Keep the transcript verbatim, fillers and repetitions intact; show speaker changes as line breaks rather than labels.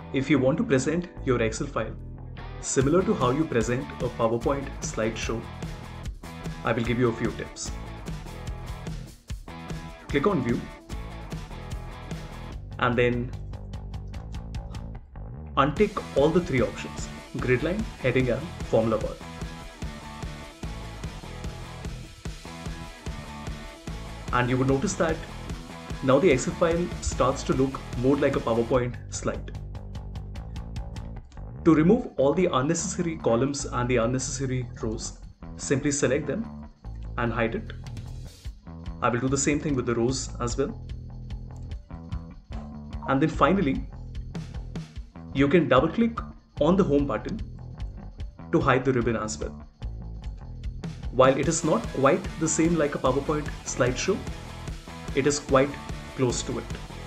If you want to present your Excel file similar to how you present a PowerPoint slideshow, I will give you a few tips. Click on View and then untick all the three options: grid line, heading and formula bar. And you would notice that now the Excel file starts to look more like a PowerPoint slide. To remove all the unnecessary columns and the unnecessary rows, simply select them and hide it. I will do the same thing with the rows as well. And then finally, you can double click on the home button to hide the ribbon as well. While it is not quite the same like a PowerPoint slideshow, it is quite close to it.